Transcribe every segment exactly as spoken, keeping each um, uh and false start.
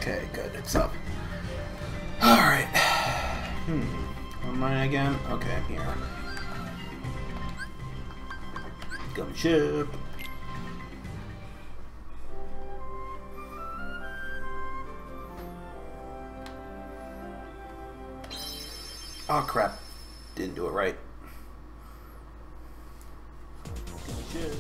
Okay, good. It's up. Alright. Hmm. Where am I again? Okay, I'm here. Gum ship. Oh crap. Didn't do it right. Gum ship.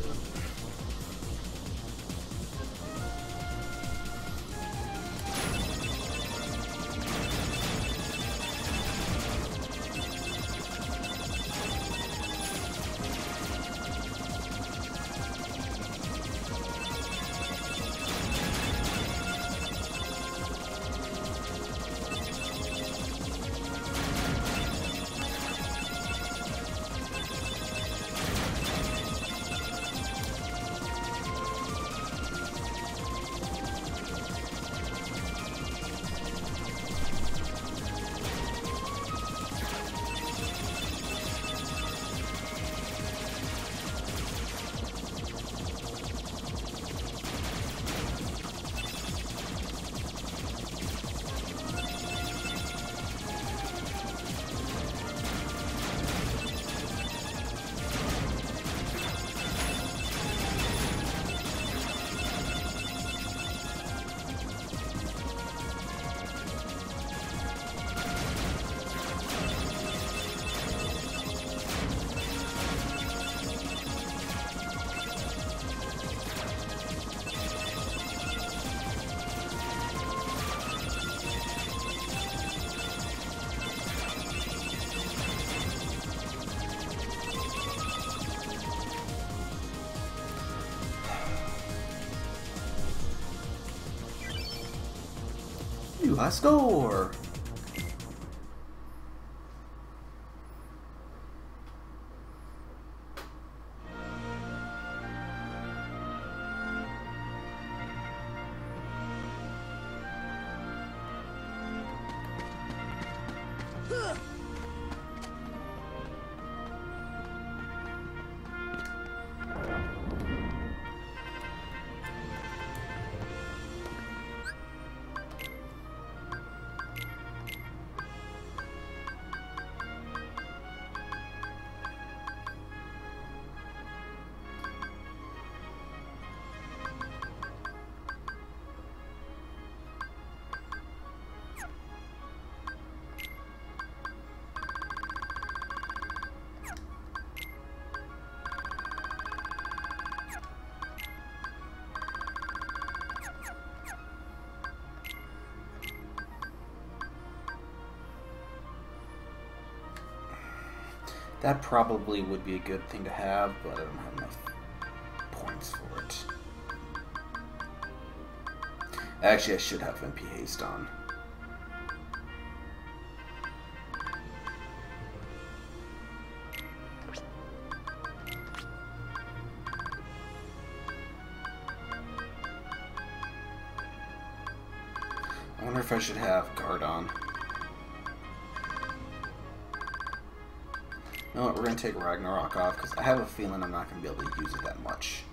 Last score. That probably would be a good thing to have, but I don't have enough points for it. Actually, I should have M P haste on. I wonder if I should have guard on. You know what, we're going to take Ragnarok off, because I have a feeling I'm not going to be able to use it that much.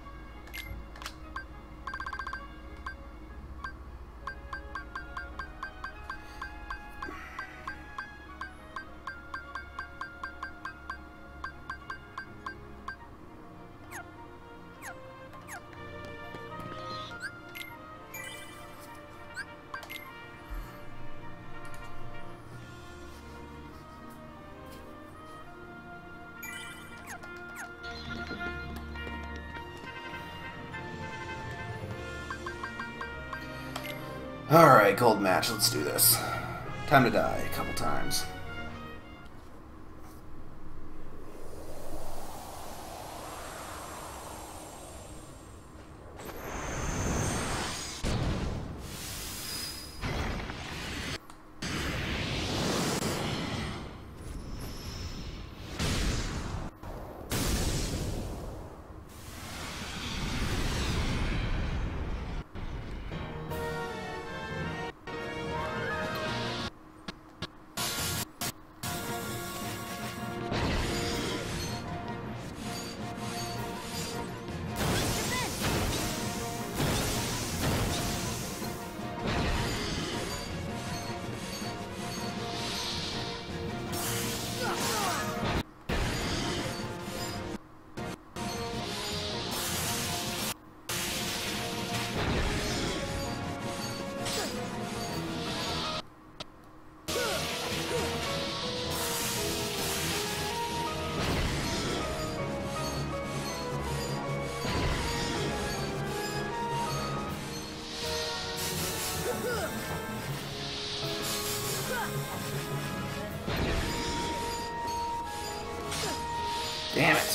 Alright, gold match, let's do this. Time to die a couple times. Damn it.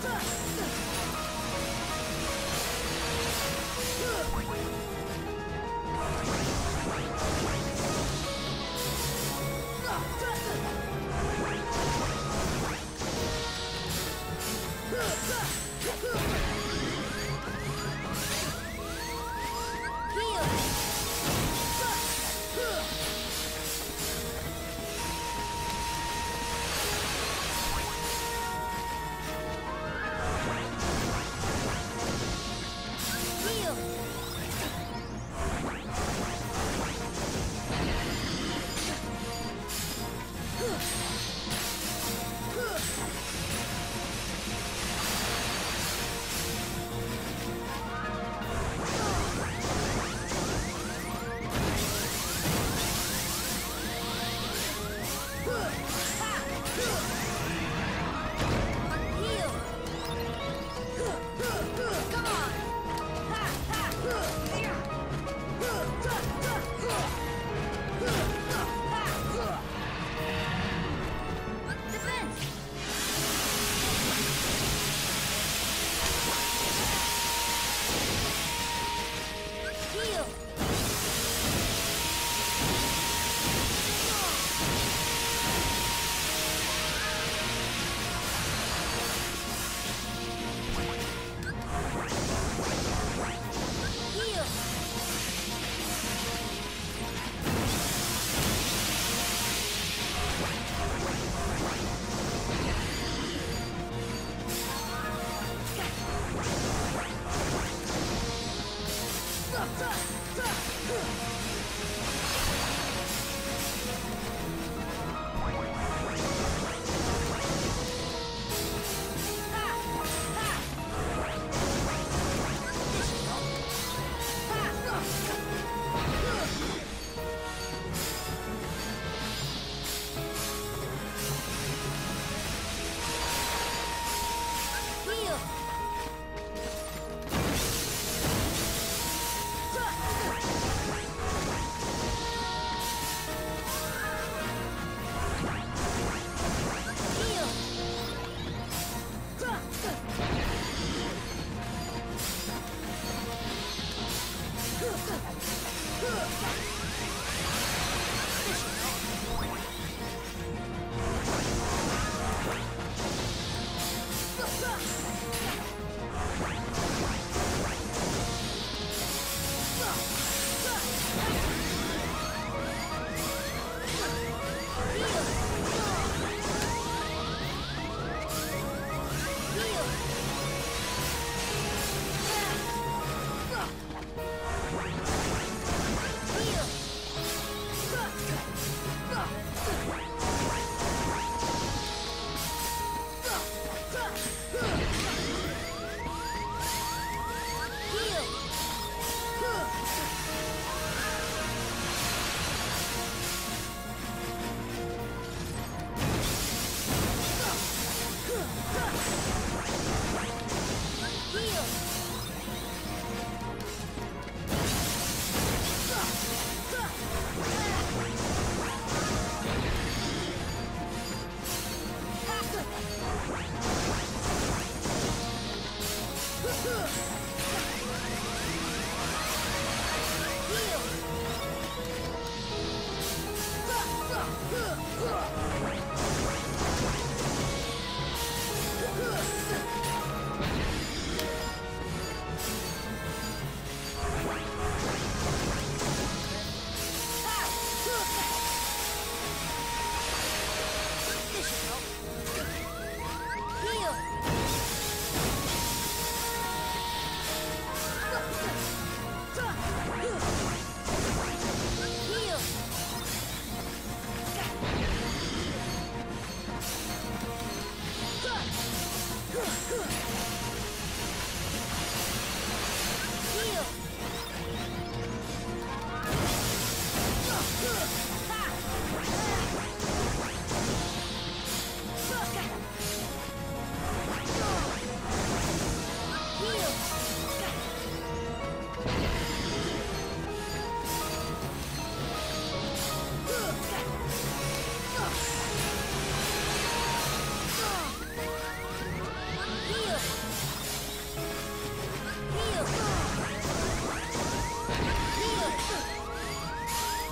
Heal!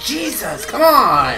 Jesus, come on!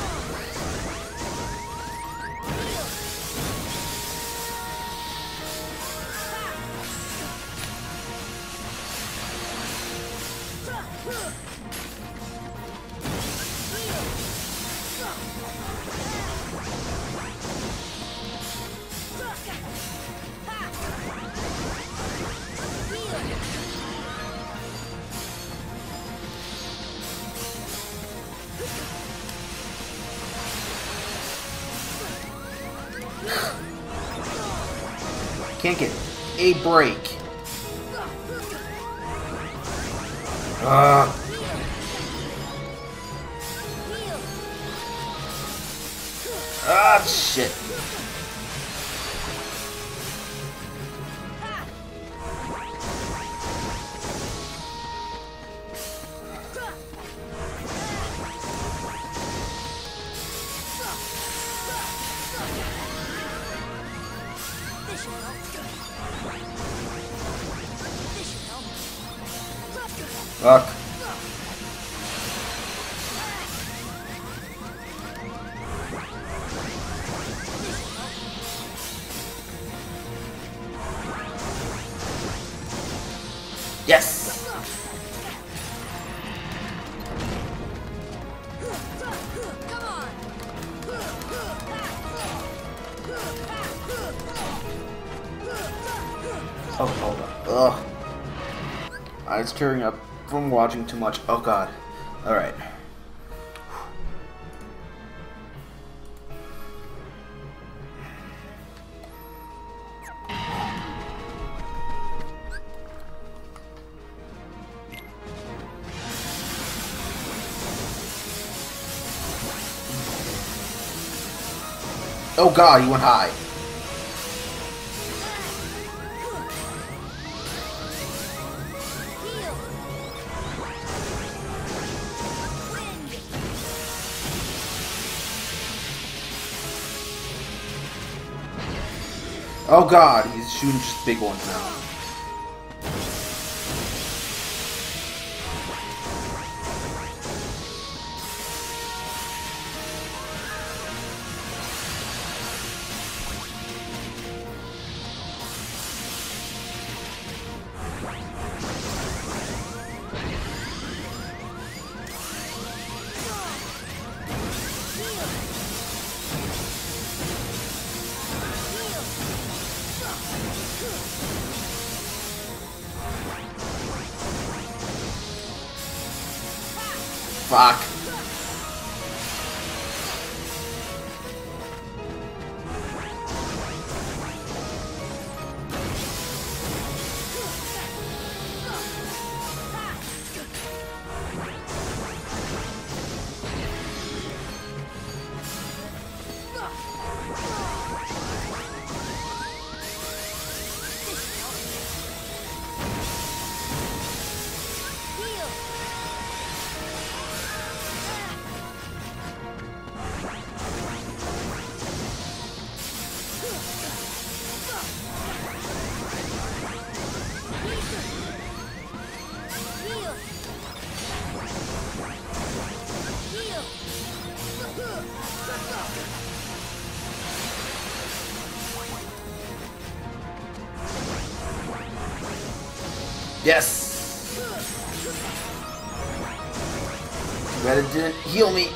Can't get a break. Uh. Ah, shit. Fuck. Yes. Oh, hold on. Ugh. I was tearing up from watching too much. Oh god. Alright. Oh god, he went high. Oh god, he's shooting just big ones now. Fuck. Yes! But it didn't heal me.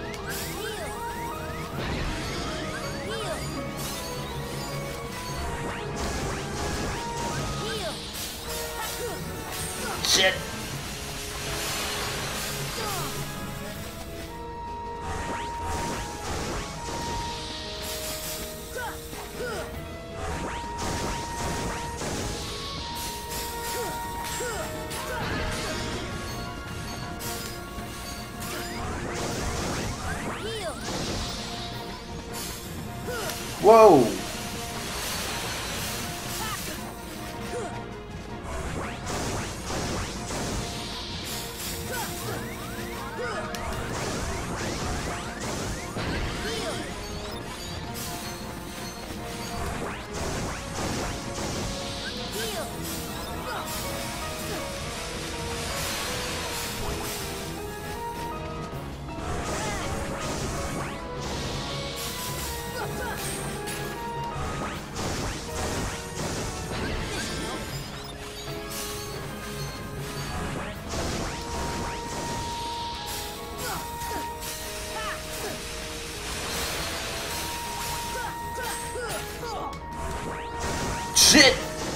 Shit! Whoa! shit!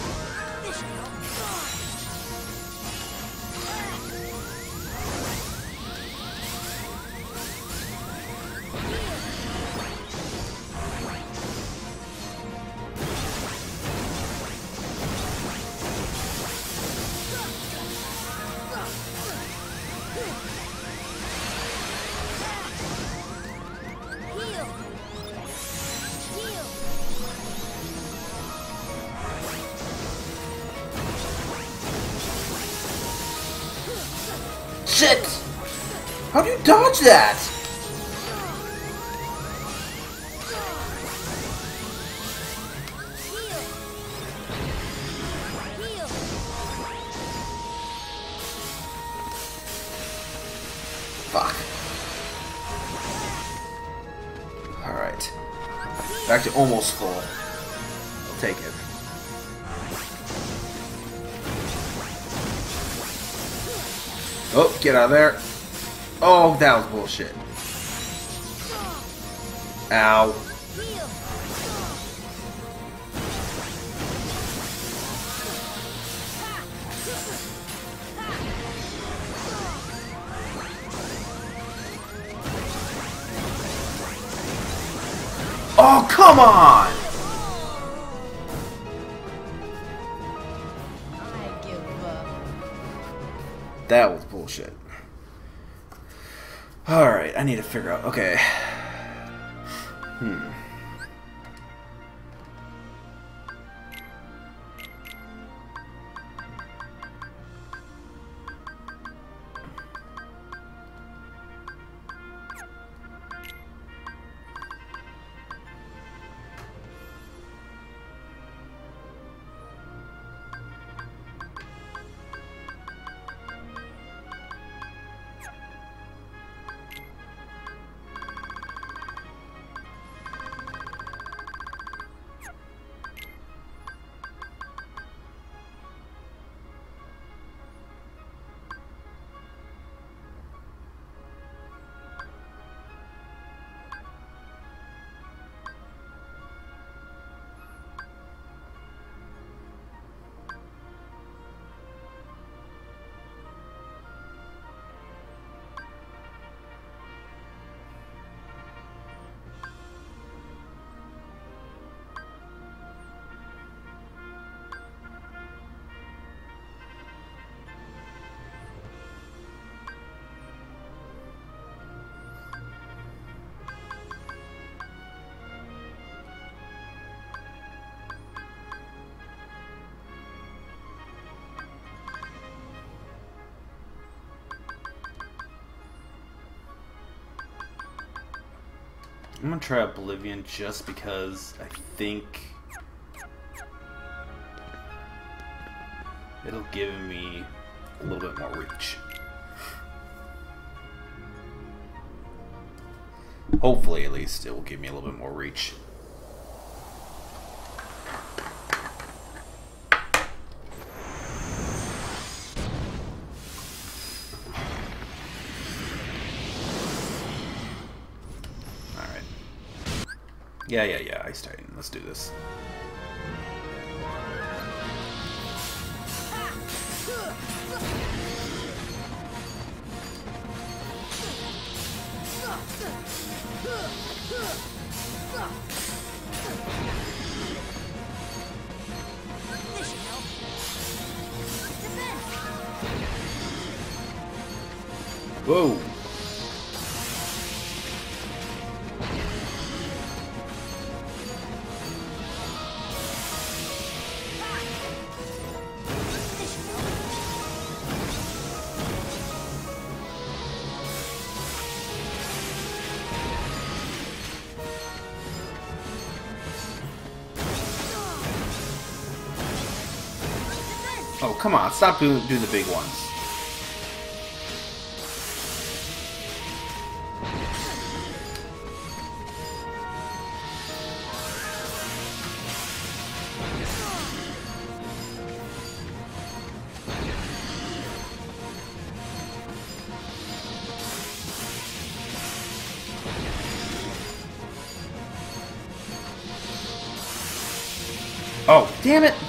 Shit! How do you dodge that? Fuck. Alright. Back to almost full. I'll take it. Oh, get out of there. Oh, that was bullshit. Ow. Oh, come on! I give up. That was bullshit. Alright, I need to figure out. Okay. Hmm. I'm gonna try Oblivion just because I think it'll give me a little bit more reach. Hopefully, at least, it will give me a little bit more reach. Yeah, yeah, yeah, Ice Titan. Let's do this. Whoa. Oh, come on. Stop doing, doing the big ones. Oh, damn it!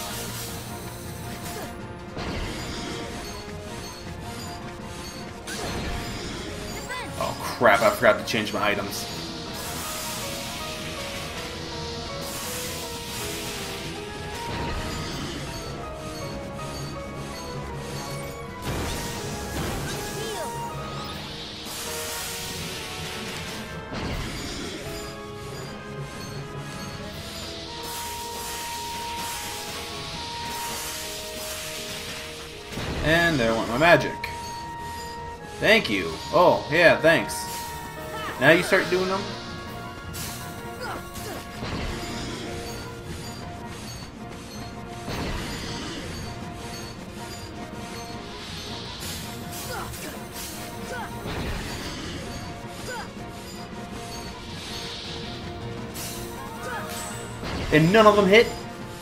Oh crap, I forgot to change my items. And there went my magic. Thank you. Oh, yeah, thanks. Now you start doing them? And none of them hit?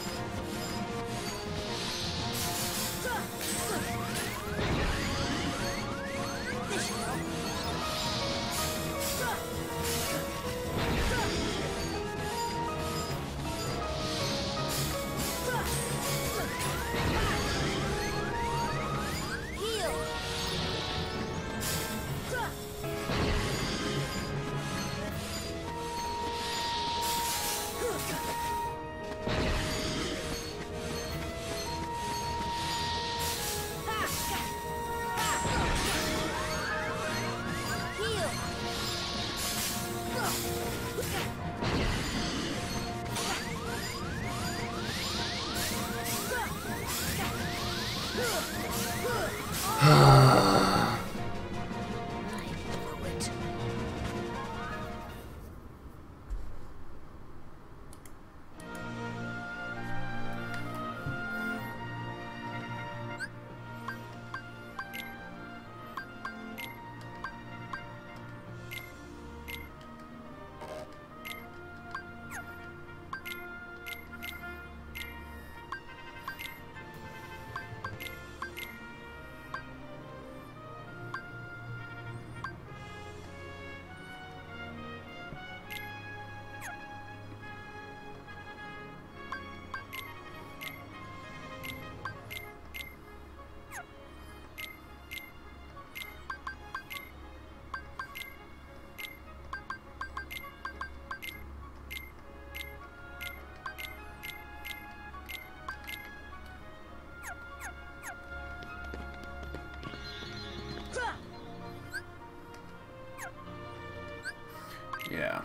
Yeah.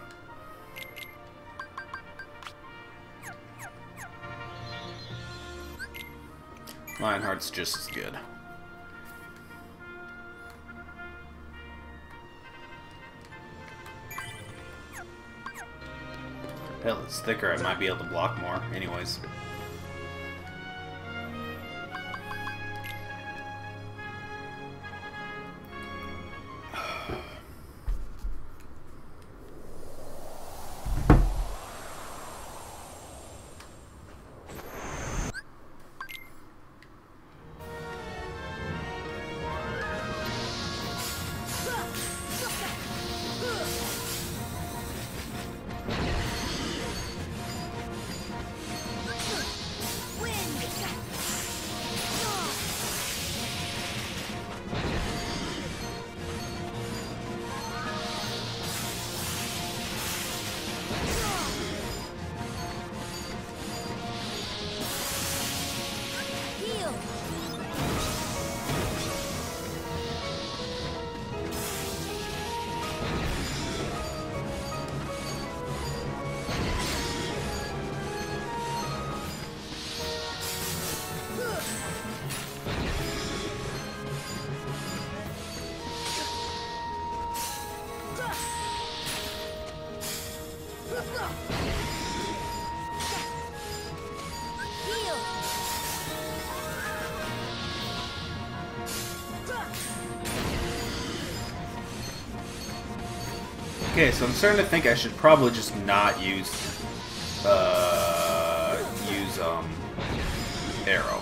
Lionheart's just as good. Hell, it's thicker. I might be able to block more. Anyways. Okay, so I'm starting to think I should probably just not use, uh, use, um, arrow.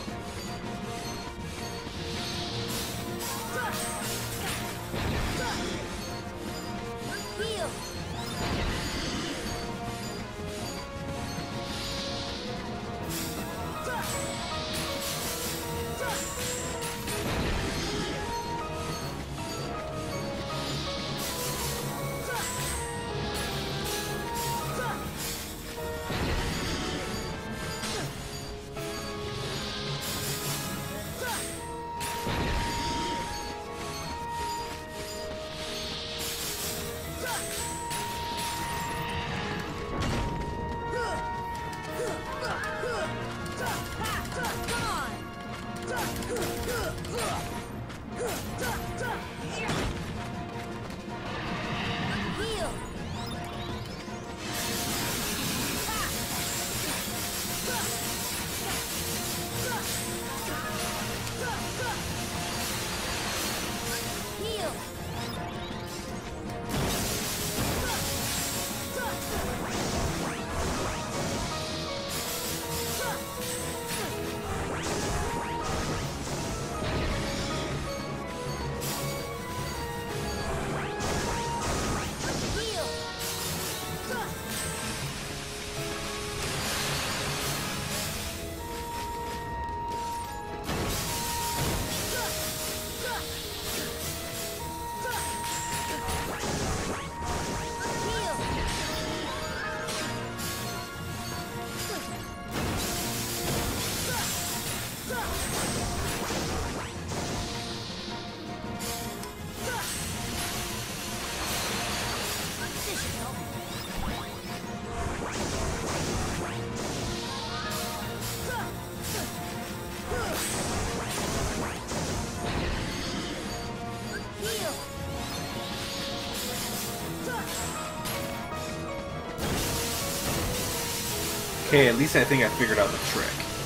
Okay, at least I think I figured out the trick.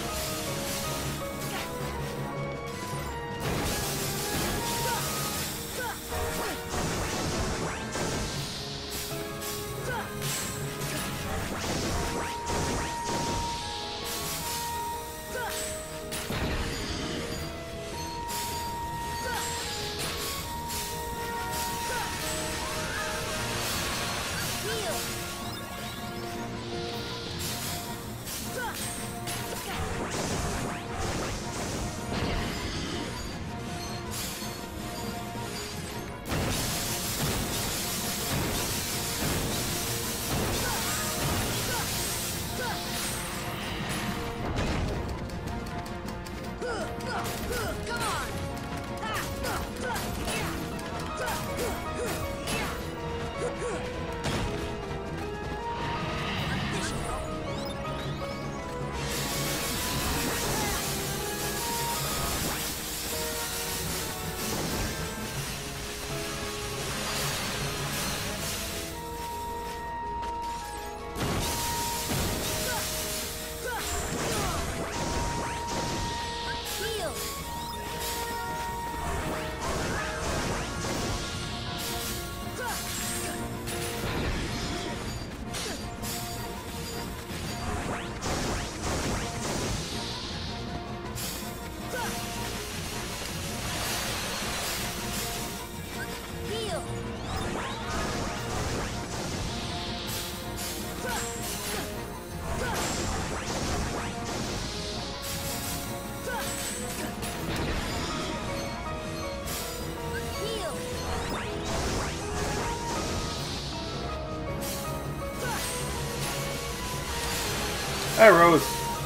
Hi, Rose.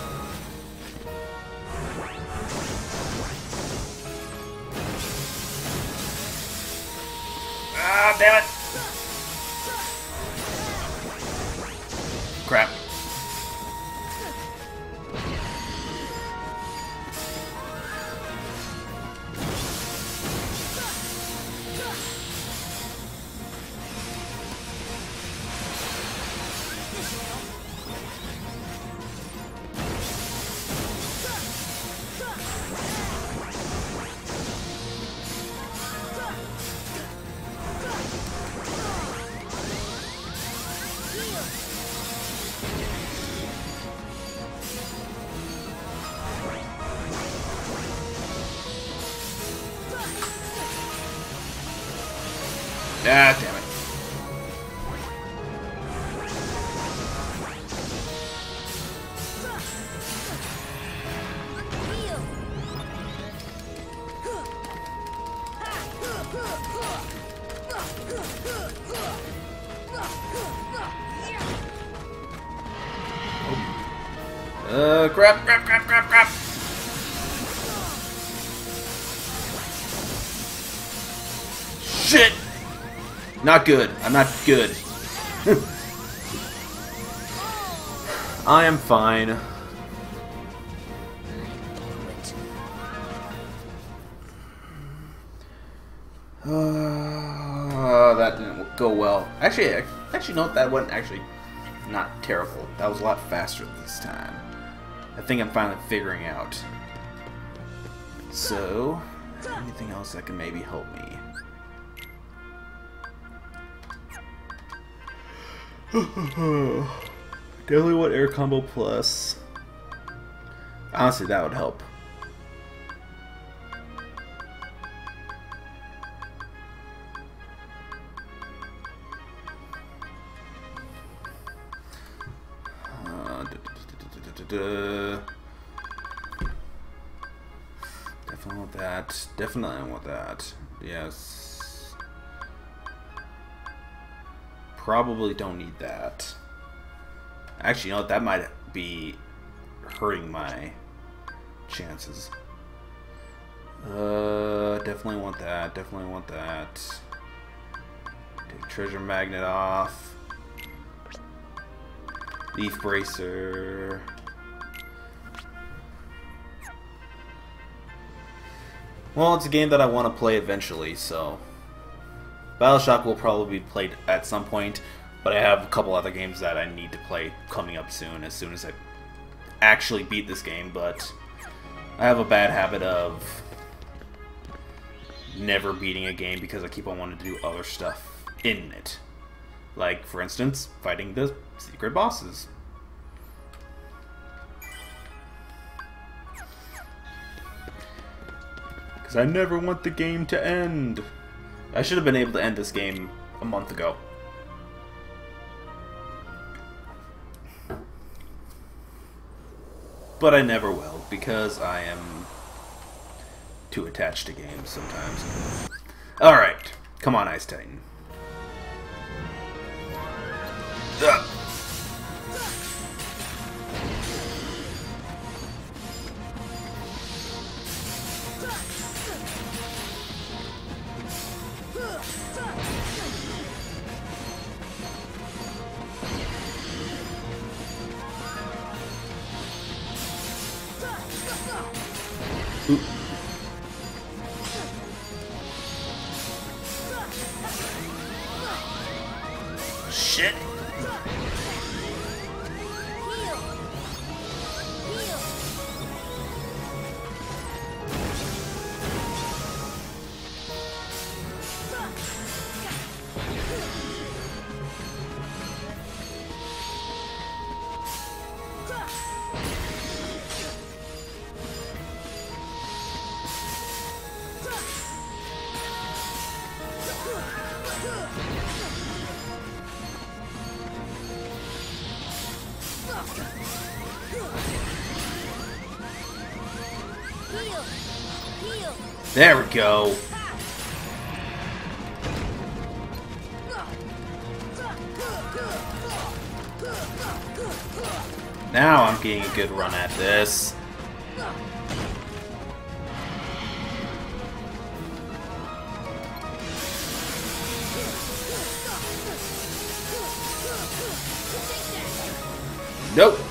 Ah, damn it. Crap. Ah, damn it. Uh, crap, crap, crap, crap, crap. Shit! Not good. I'm not good. I am fine. Uh, that didn't go well. Actually, actually, no, that wasn't actually not terrible. That was a lot faster this time. I think I'm finally figuring out. So, anything else that can maybe help me? Definitely want air combo plus. Honestly, that would help. Uh, da, da, da, da, da. Definitely want that. Definitely want that. Yes. Probably don't need that. Actually, you know what? That might be hurting my chances. Uh, definitely want that. Definitely want that. Take treasure magnet off. Leaf bracer. Well, it's a game that I want to play eventually, so BioShock will probably be played at some point, but I have a couple other games that I need to play coming up soon, as soon as I actually beat this game, but I have a bad habit of never beating a game because I keep on wanting to do other stuff in it. Like, for instance, fighting the secret bosses. Because I never want the game to end. I should have been able to end this game a month ago. But I never will, because I am too attached to games sometimes. Alright, come on, Ice Titan. Ugh. Ooh. Shit. There we go. Now I'm getting a good run at this. Nope.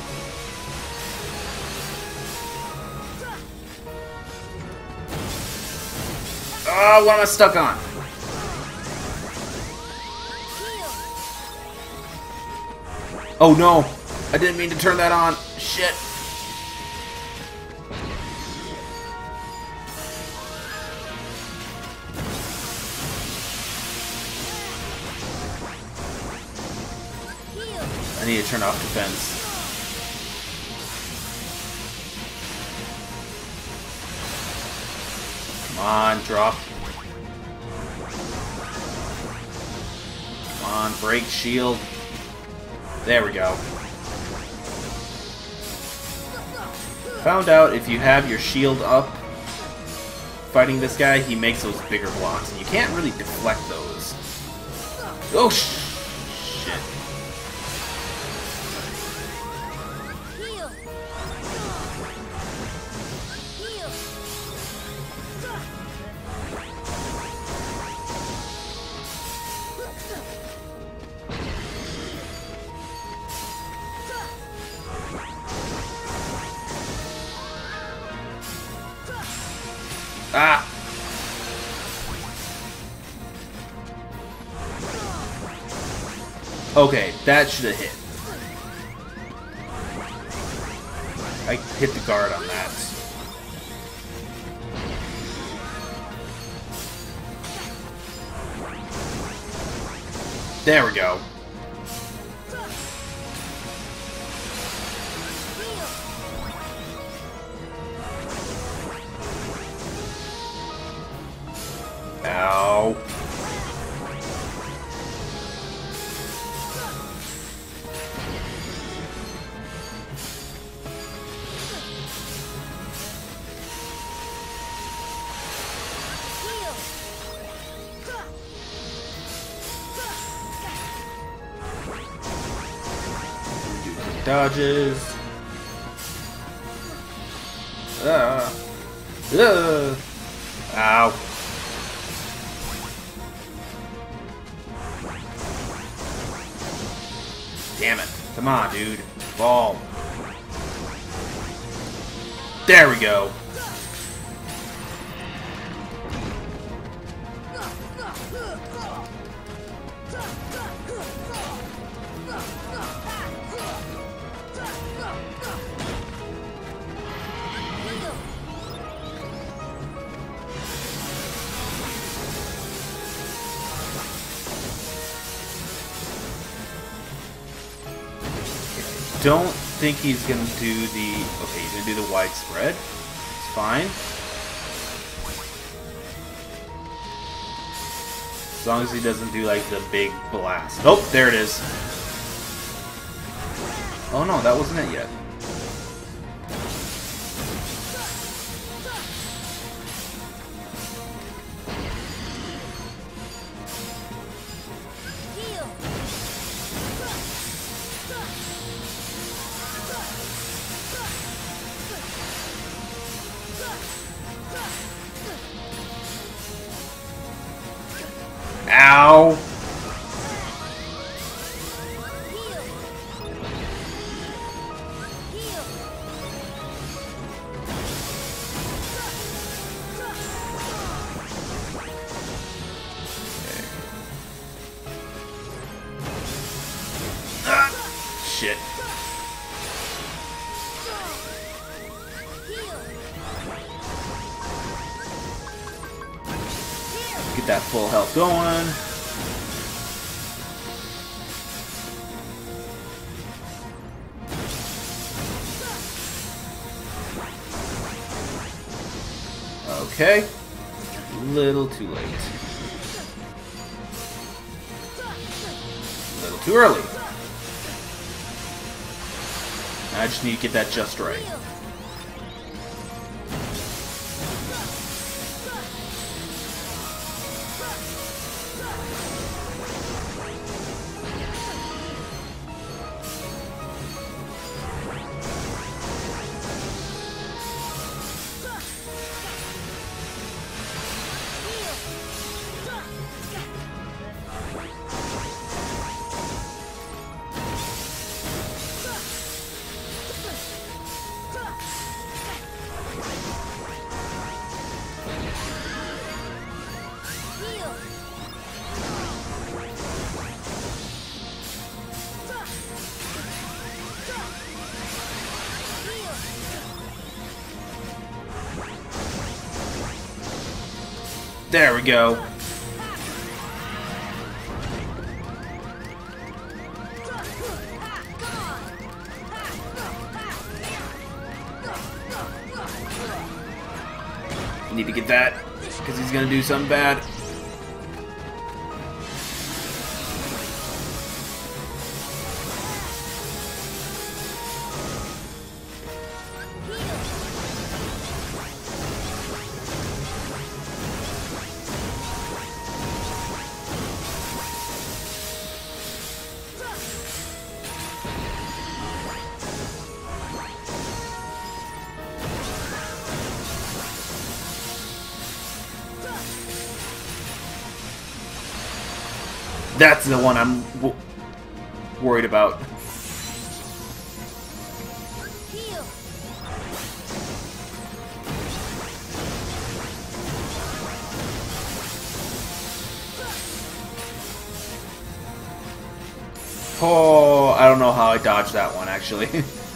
Oh, what am I stuck on? Oh no! I didn't mean to turn that on. Shit. I need to turn off defense. Come on, drop. Come on, break shield. There we go. Found out if you have your shield up fighting this guy, he makes those bigger blocks, and you can't really deflect those. Oh, sh shit. Ah! Okay, that should have hit. I hit the guard on that. There we go. Ow. Dodges. Ah. Uh. Ow. Damn it. Come on, dude. Fall. There we go. don't think he's gonna do the... Okay, he's gonna do the widespread. It's fine. As long as he doesn't do, like, the big blast. Oh, there it is. Oh, no, that wasn't it yet. Ow! Ah, shit. Get that full health going. Okay. Little too late. Little too early. I just need to get that just right. There we go. You need to get that, because he's gonna do something bad. That's the one I'm w worried about. Oh, I don't know how I dodged that one, actually.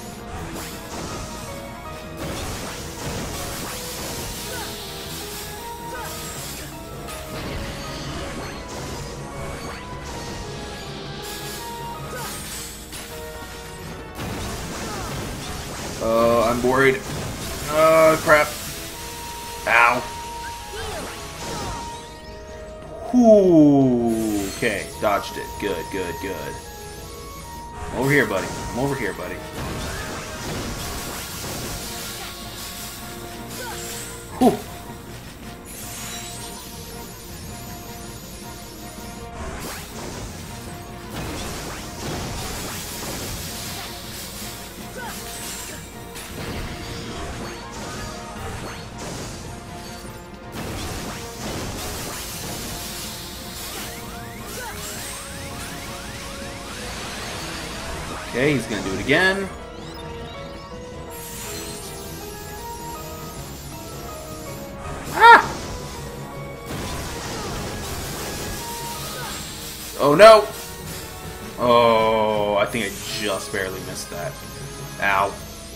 Oh, I'm worried. Oh, crap. Ow. Ooh. Okay, dodged it. Good, good, good. I'm over here, buddy. I'm over here, buddy. Whew. Okay, he's gonna do it again. Ah! Oh no! Oh, I think I just barely missed that. Ow.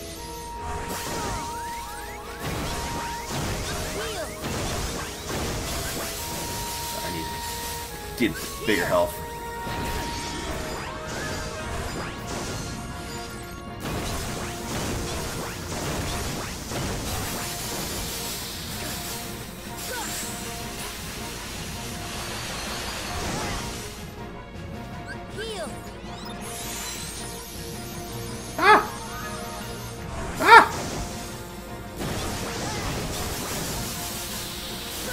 I need to get bigger health.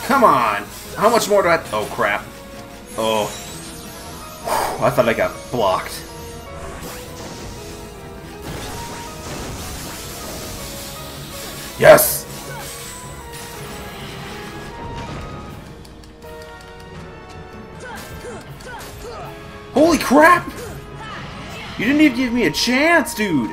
Come on! How much more do I... Oh, crap. Oh. Whew, I thought I got blocked. Yes! Holy crap! You didn't even give me a chance, dude!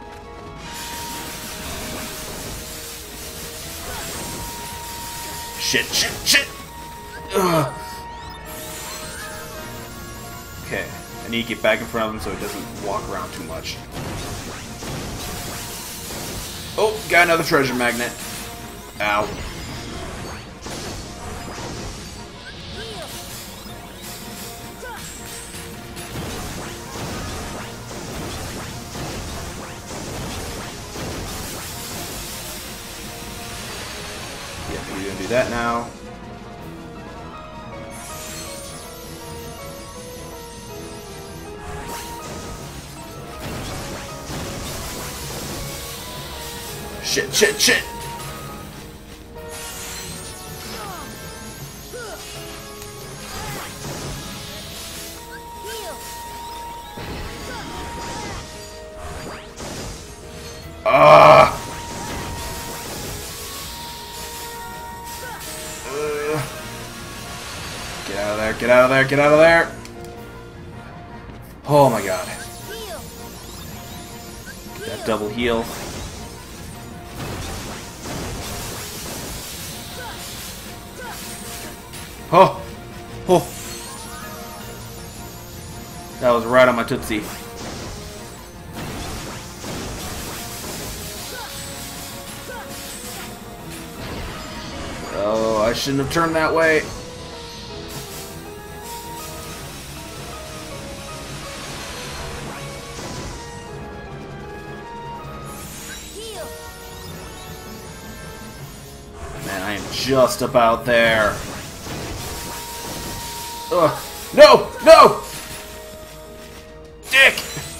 Shit, shit, shit! Ugh. Okay, I need to get back in front of him so he doesn't walk around too much. Oh, got another treasure magnet. Ow. Yeah, we're gonna do that now. Shit, shit, shit! Ah! Uh. Get out of there, get out of there, get out of there! Oh my god. That double heal. Oh! Oh! That was right on my tootsie. Oh, I shouldn't have turned that way. Man, I am just about there. Ugh. No! No! Dick!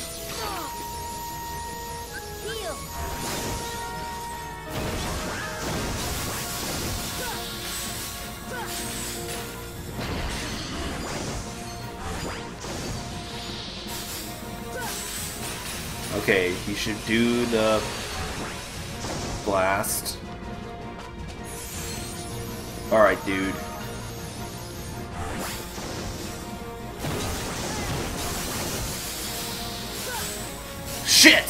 Okay, he should do the blast. Alright, dude. Shit!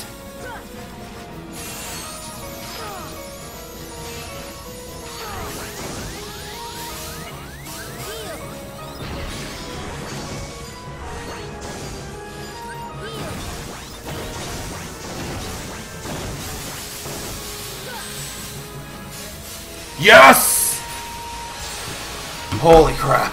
Yes! Holy crap.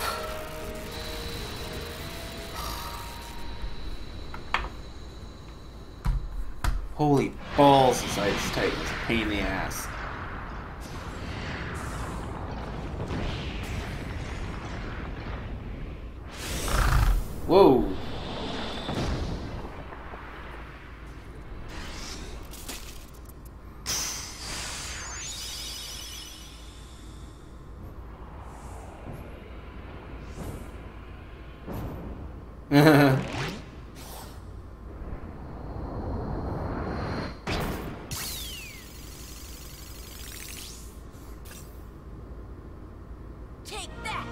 Holy balls, this ice tight is a pain in the ass. Whoa. Take that.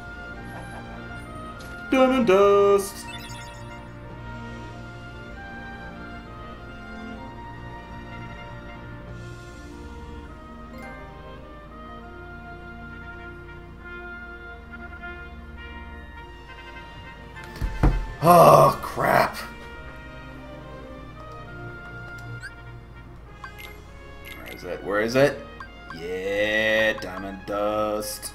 Diamond dust. Oh, crap. Where is it? Where is it? Yeah, diamond dust.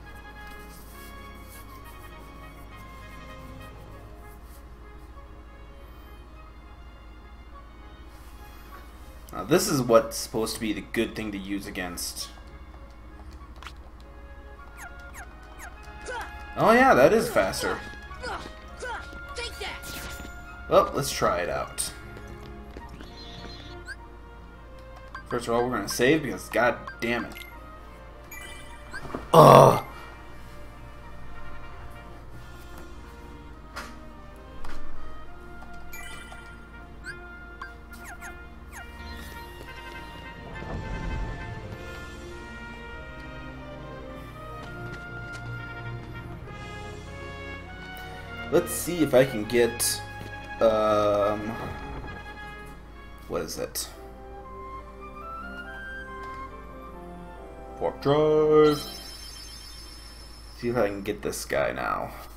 Now, this is what's supposed to be the good thing to use against. Oh yeah, that is faster. Well, let's try it out. First of all, we're gonna save because god damn it. Ugh. Let's see if I can get... Um... What is it? Warp drive. See if I can get this guy now.